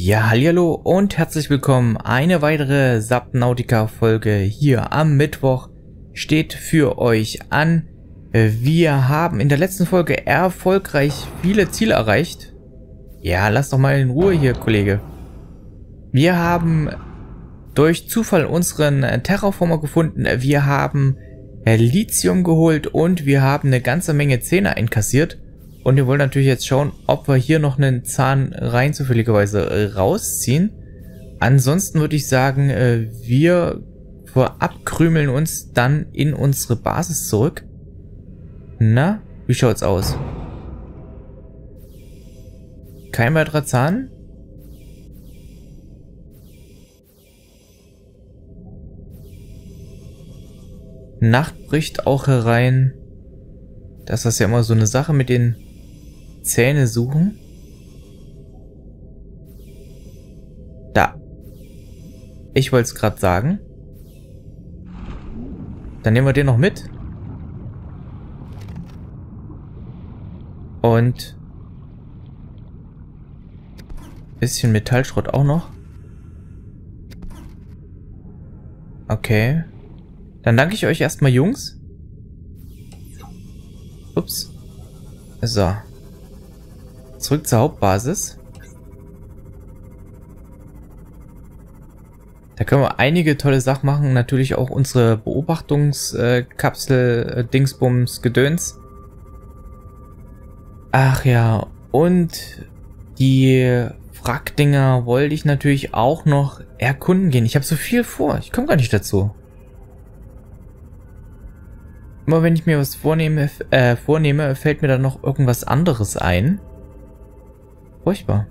Ja, hallihallo und herzlich willkommen. Eine weitere Subnautica-Folge hier am Mittwoch steht für euch an. Wir haben in der letzten Folge erfolgreich viele Ziele erreicht. Ja, lass doch mal in Ruhe hier, Kollege. Wir haben durch Zufall unseren Terraformer gefunden. Wir haben Lithium geholt und wir haben eine ganze Menge Zähne einkassiert. Und wir wollen natürlich jetzt schauen, ob wir hier noch einen Zahn rein zufälligerweise rausziehen. Ansonsten würde ich sagen, wir verabkrümeln uns dann in unsere Basis zurück. Na, wie schaut's aus? Kein weiterer Zahn? Nacht bricht auch herein. Das ist ja immer so eine Sache mit den Zähne suchen. Da. Ich wollte es gerade sagen. Dann nehmen wir den noch mit. Und bisschen Metallschrott auch noch. Okay. Dann danke ich euch erstmal, Jungs. Ups. So. Zurück zur Hauptbasis. Da können wir einige tolle Sachen machen. Natürlich auch unsere Beobachtungskapsel, Dingsbums, Gedöns. Ach ja, und die Wrackdinger wollte ich natürlich auch noch erkunden gehen. Ich habe so viel vor. Ich komme gar nicht dazu. Immer wenn ich mir was vornehme, fällt mir dann noch irgendwas anderes ein. Furchtbar.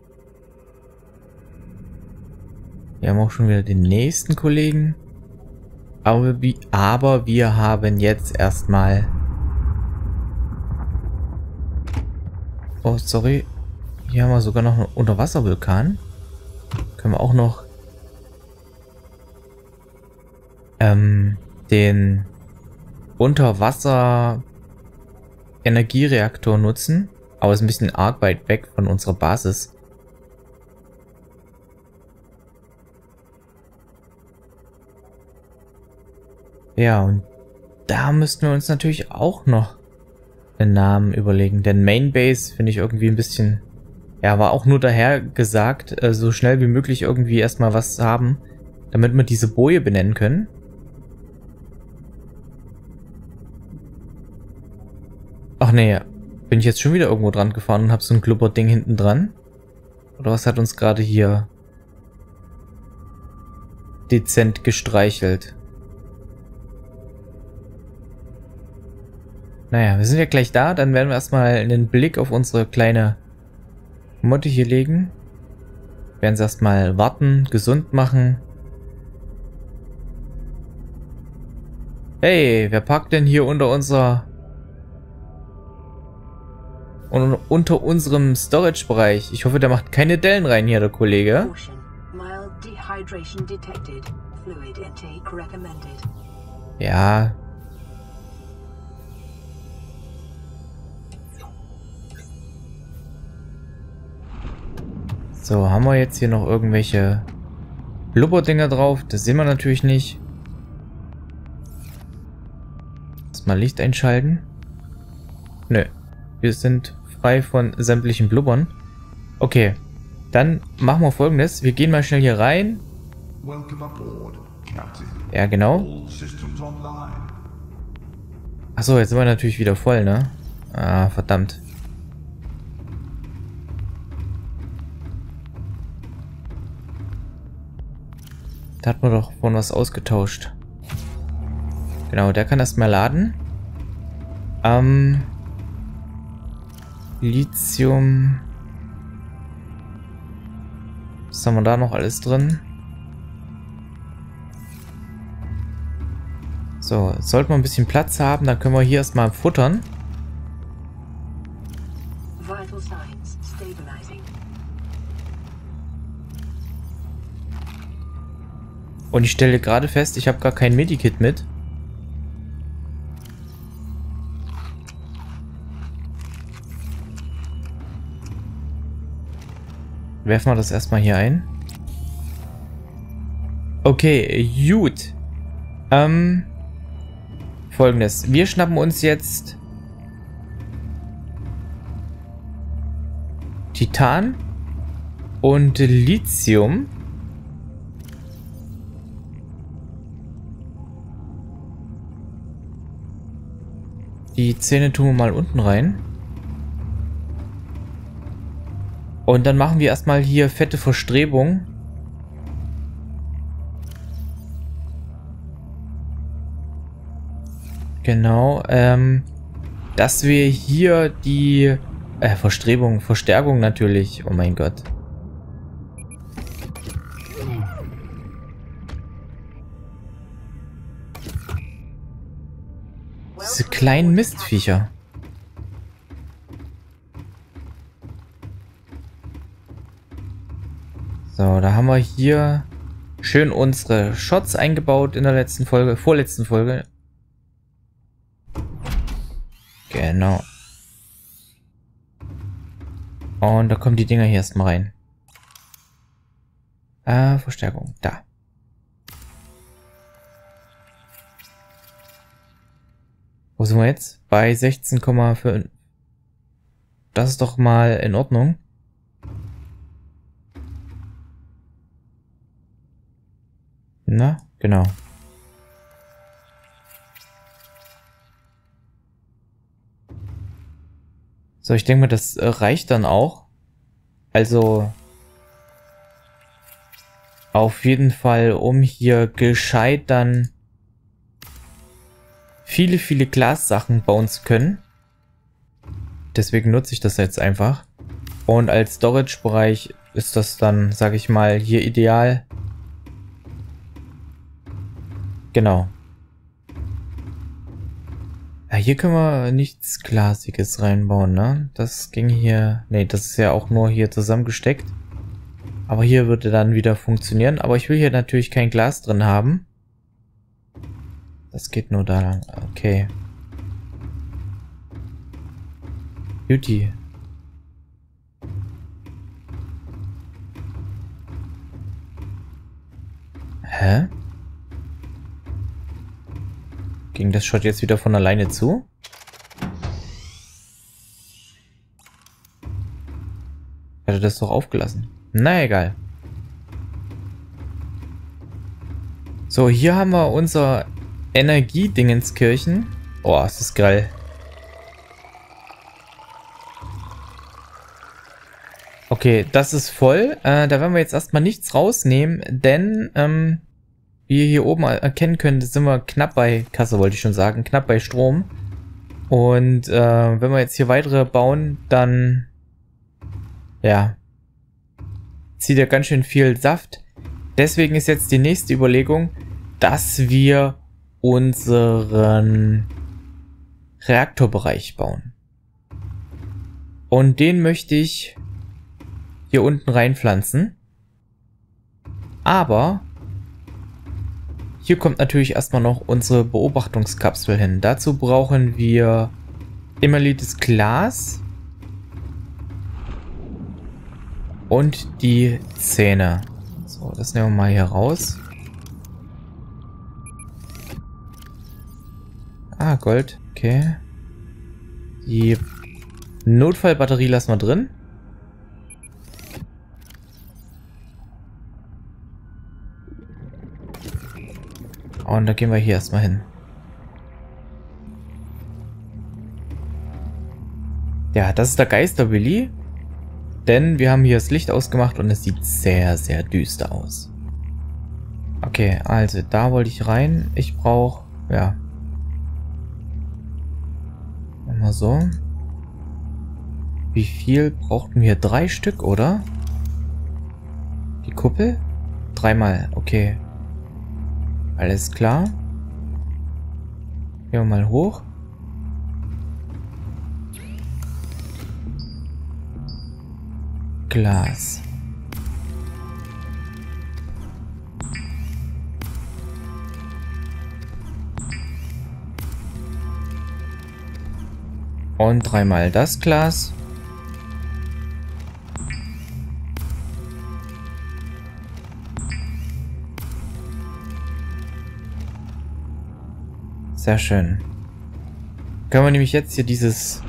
Wir haben auch schon wieder den nächsten Kollegen. Aber wir haben jetzt erstmal... Oh, sorry. Hier haben wir sogar noch einen Unterwasservulkan. Können wir auch noch... den... Unterwasser-Energiereaktor nutzen. Aber ist ein bisschen arg weit weg von unserer Basis. Ja, und da müssten wir uns natürlich auch noch einen Namen überlegen. Denn Main Base finde ich irgendwie ein bisschen... Ja, war auch nur daher gesagt, so schnell wie möglich irgendwie erstmal was haben, damit wir diese Boje benennen können. Ach nee, bin ich jetzt schon wieder irgendwo dran gefahren und habe so ein Klubberding hinten dran? Oder was hat uns gerade hier dezent gestreichelt? Naja, wir sind ja gleich da, dann werden wir erstmal einen Blick auf unsere kleine Motte hier legen. Werden sie erstmal warten, gesund machen. Hey, wer parkt denn hier unter unserem Storage-Bereich? Ich hoffe, der macht keine Dellen rein hier, der Kollege. Ja. So, haben wir jetzt hier noch irgendwelche Blubberdinger drauf? Das sehen wir natürlich nicht. Erstmal Licht einschalten. Nö. Wir sind frei von sämtlichen Blubbern. Okay, dann machen wir Folgendes. Wir gehen mal schnell hier rein. Ja, genau. Achso, jetzt sind wir natürlich wieder voll, ne? Ah, verdammt. Da hat man doch vorhin was ausgetauscht. Genau, der kann erstmal laden. Lithium. Was haben wir da noch alles drin? So, sollten wir ein bisschen Platz haben, dann können wir hier erstmal futtern. Und ich stelle gerade fest, ich habe gar kein Medikit mit. Werfen wir das erstmal hier ein. Okay, gut. Folgendes. Wir schnappen uns jetzt Titan und Lithium. Die Zähne tun wir mal unten rein. Und dann machen wir erstmal hier fette Verstrebung. Genau, dass wir hier die Verstärkung natürlich. Oh mein Gott. Diese kleinen Mistviecher. So, da haben wir hier schön unsere Shots eingebaut in der letzten Folge, vorletzten Folge. Genau. Und da kommen die Dinger hier erstmal rein. Verstärkung, da. Wo sind wir jetzt? Bei 16,5. Das ist doch mal in Ordnung. Na, genau. So, ich denke mal, das reicht dann auch. Also auf jeden Fall, um hier gescheit dann viele Glassachen bauen zu können. Deswegen nutze ich das jetzt einfach. Und als Storage-Bereich ist das dann, sage ich mal, hier ideal. Genau. Ja, hier können wir nichts Glasiges reinbauen, ne? Das ging hier... Ne, das ist ja auch nur hier zusammengesteckt. Aber hier würde dann wieder funktionieren. Aber ich will hier natürlich kein Glas drin haben. Das geht nur da lang. Okay. Beauty. Hä? Ging das Shot jetzt wieder von alleine zu? Hätte das doch aufgelassen. Na egal. So, hier haben wir unser Energiedingenskirchen. Oh, ist das geil. Okay, das ist voll. Da werden wir jetzt erstmal nichts rausnehmen, denn wie ihr hier oben erkennen könnt, sind wir knapp bei Kasse, wollte ich schon sagen, knapp bei Strom. Und wenn wir jetzt hier weitere bauen, dann ja, zieht er ganz schön viel Saft. Deswegen ist jetzt die nächste Überlegung, dass wir unseren Reaktorbereich bauen. Und den möchte ich hier unten reinpflanzen. Aber hier kommt natürlich erstmal noch unsere Beobachtungskapsel hin. Dazu brauchen wir emaillites Glas und die Zähne. So, das nehmen wir mal hier raus. Ah, Gold. Okay. Die Notfallbatterie lassen wir drin. Und da gehen wir hier erstmal hin. Ja, das ist der Geister-Willi. Denn wir haben hier das Licht ausgemacht und es sieht sehr, sehr düster aus. Okay, also da wollte ich rein. Ich brauche, ja. Mal so. Wie viel brauchten wir? 3 Stück, oder? Die Kuppel? 3-mal, okay. Alles klar. Gehen wir mal hoch. Glas. Und 3-mal das Glas. Sehr schön. Können wir nämlich jetzt hier dieses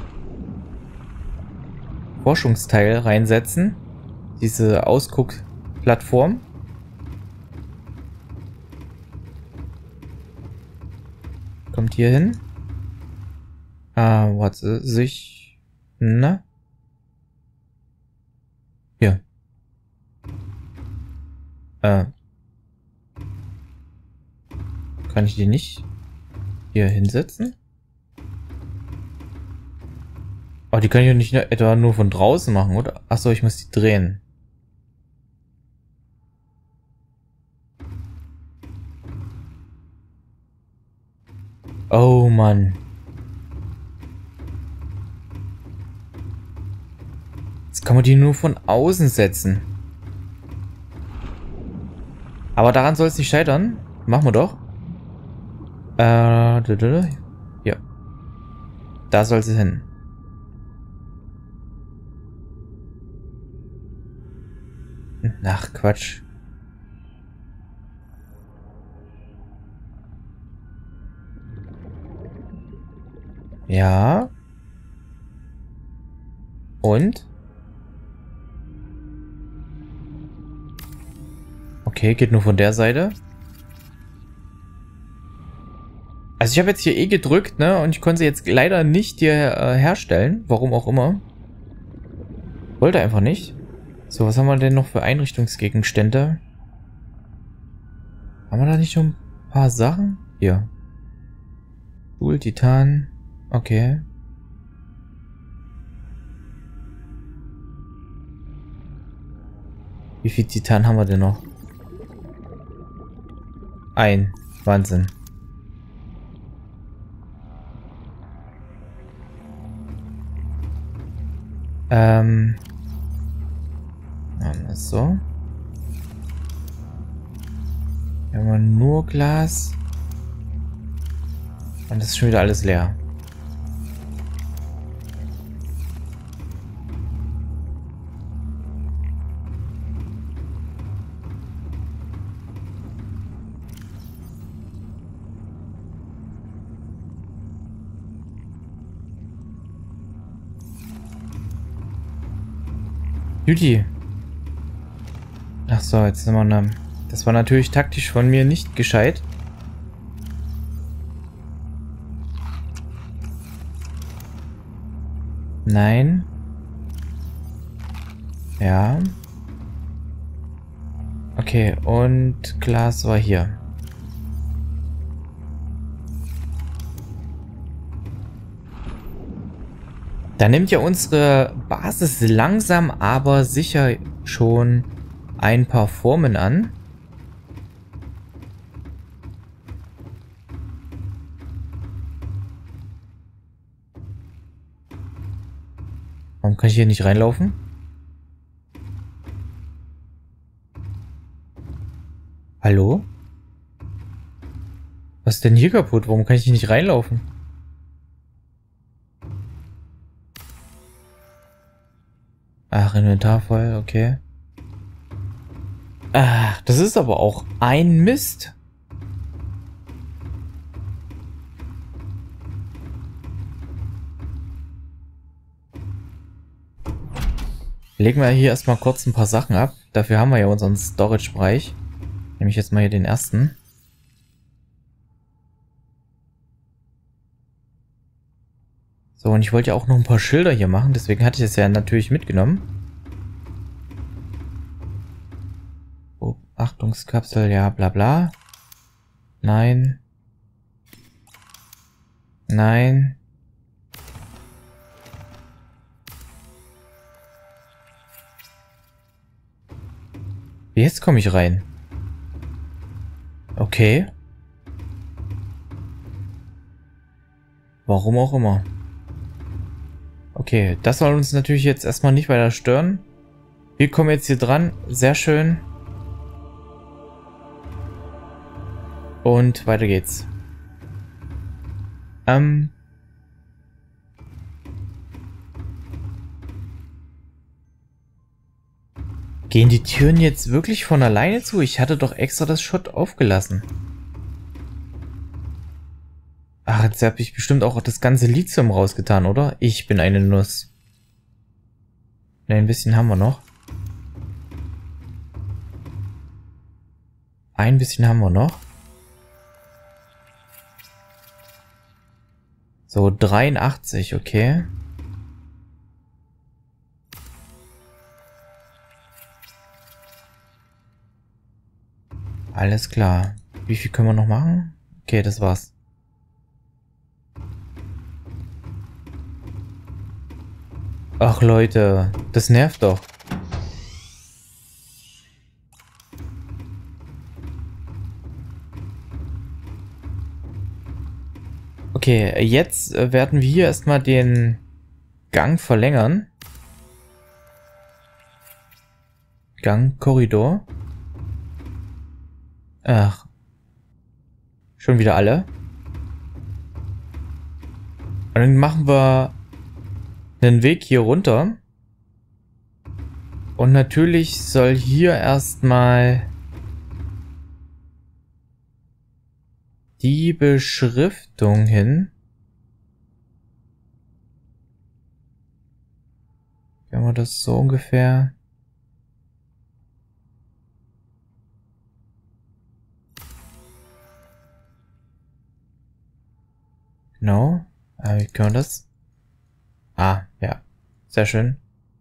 Forschungsteil reinsetzen. Diese Ausguckplattform. Kommt hier hin. Warte, sich... Na? Hier. Kann ich die nicht hier hinsetzen? Oh, die kann ich ja nicht etwa nur von draußen machen, oder? Achso, ich muss die drehen. Oh, Mann. Jetzt kann man die nur von außen setzen. Aber daran soll es nicht scheitern. Machen wir doch. Ja. Da soll sie hin. Ach, Quatsch. Ja. Und? Okay, geht nur von der Seite. Also ich habe jetzt hier E gedrückt, ne? Und ich konnte sie jetzt leider nicht hier herstellen. Warum auch immer. Wollte einfach nicht. So, was haben wir denn noch für Einrichtungsgegenstände? Haben wir da nicht schon ein paar Sachen? Hier. Stuhl, Titan. Okay. Wie viel Titan haben wir denn noch? Ein. Wahnsinn. So. Hier haben wir nur Glas. Und das ist schon wieder alles leer. Juti. Ach so, jetzt sind wir dann. Das war natürlich taktisch von mir nicht gescheit. Nein. Ja. Okay, und Glas war hier. Da nimmt ja unsere Basis langsam, aber sicher schon ein paar Formen an. Warum kann ich hier nicht reinlaufen? Hallo? Was ist denn hier kaputt? Warum kann ich hier nicht reinlaufen? Ach, Inventar voll, okay. Ach, das ist aber auch ein Mist. Legen wir hier erstmal kurz ein paar Sachen ab. Dafür haben wir ja unseren Storage-Bereich. Nehme ich jetzt mal hier den ersten. So, und ich wollte ja auch noch ein paar Schilder hier machen. Deswegen hatte ich es ja natürlich mitgenommen. Achtungskapsel, ja, bla bla. Nein. Nein. Jetzt komme ich rein. Okay. Warum auch immer. Okay, das soll uns natürlich jetzt erstmal nicht weiter stören. Wir kommen jetzt hier dran. Sehr schön. Und weiter geht's. Gehen die Türen jetzt wirklich von alleine zu? Ich hatte doch extra das Schott aufgelassen. Ach, jetzt habe ich bestimmt auch das ganze Lithium rausgetan, oder? Ich bin eine Nuss. Ne, ein bisschen haben wir noch. Ein bisschen haben wir noch. So, 83, okay. Alles klar. Wie viel können wir noch machen? Okay, das war's. Ach Leute, das nervt doch. Okay, jetzt werden wir hier erstmal den Gang verlängern. Gangkorridor. Ach. Schon wieder alle. Und dann machen wir einen Weg hier runter. Und natürlich soll hier erstmal die Beschriftung hin. Wenn wir das so ungefähr... Genau. Wie können wir das? Ah, ja. Sehr schön.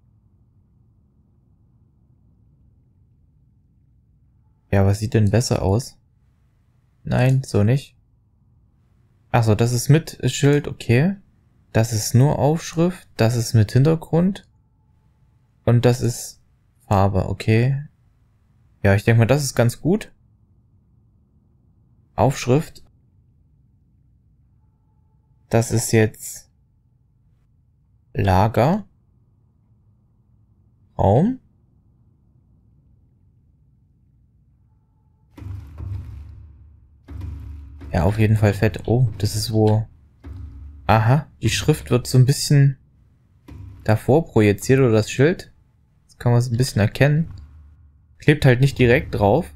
Ja, was sieht denn besser aus? Nein, so nicht. Achso, das ist mit Schild, okay. Das ist nur Aufschrift, das ist mit Hintergrund. Und das ist Farbe, okay. Ja, ich denke mal, das ist ganz gut. Aufschrift. Das ist jetzt Lager. Raum. Ja, auf jeden Fall fett. Oh, das ist wo... Aha, die Schrift wird so ein bisschen davor projiziert, oder das Schild. Das kann man so ein bisschen erkennen. Klebt halt nicht direkt drauf.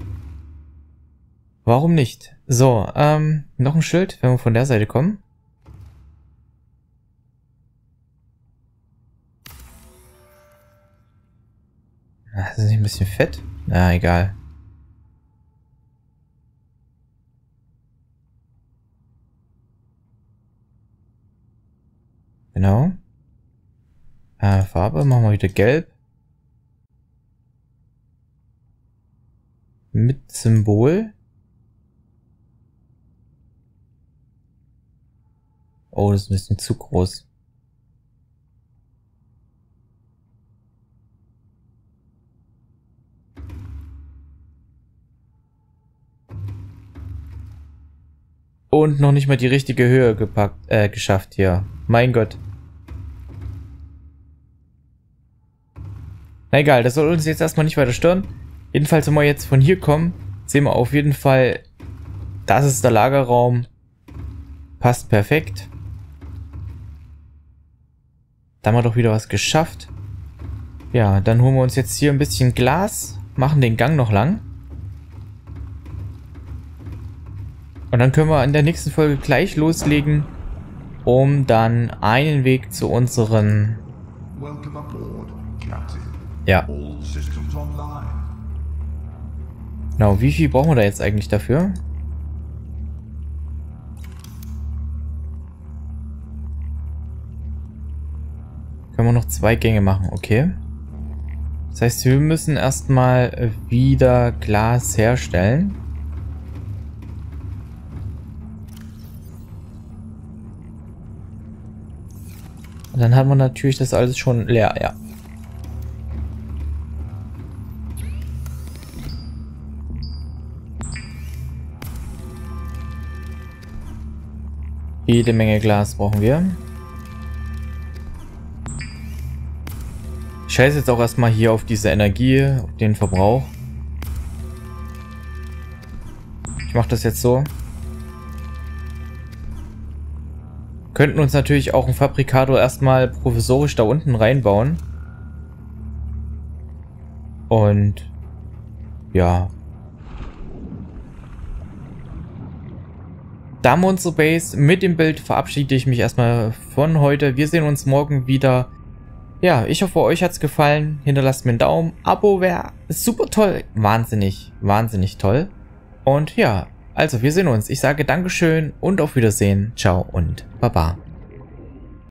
Warum nicht? So, noch ein Schild, wenn wir von der Seite kommen. Ach, das ist nicht ein bisschen fett? Na, egal. Genau. Farbe machen wir wieder gelb. Mit Symbol. Oh, das ist ein bisschen zu groß. Und noch nicht mal die richtige Höhe geschafft hier. Mein Gott. Na egal, das soll uns jetzt erstmal nicht weiter stören. Jedenfalls, wenn wir jetzt von hier kommen, sehen wir auf jeden Fall, das ist der Lagerraum. Passt perfekt. Da haben wir doch wieder was geschafft. Ja, dann holen wir uns jetzt hier ein bisschen Glas, machen den Gang noch lang. Und dann können wir in der nächsten Folge gleich loslegen, um dann einen Weg zu unseren... Ja. Genau, wie viel brauchen wir da jetzt eigentlich dafür? Können wir noch 2 Gänge machen, okay. Das heißt, wir müssen erstmal wieder Glas herstellen. Und dann haben wir natürlich das alles schon leer, ja. Jede Menge Glas brauchen wir. Ich scheiße jetzt auch erstmal hier auf diese Energie, auf den Verbrauch. Ich mache das jetzt so. Könnten uns natürlich auch einen Fabrikator erstmal provisorisch da unten reinbauen. Und ja. Da haben wir unsere Base. Mit dem Bild verabschiede ich mich erstmal von heute. Wir sehen uns morgen wieder. Ja, ich hoffe, euch hat es gefallen. Hinterlasst mir einen Daumen. Abo wäre super toll. Wahnsinnig, wahnsinnig toll. Und ja, also wir sehen uns. Ich sage Dankeschön und auf Wiedersehen. Ciao und Baba.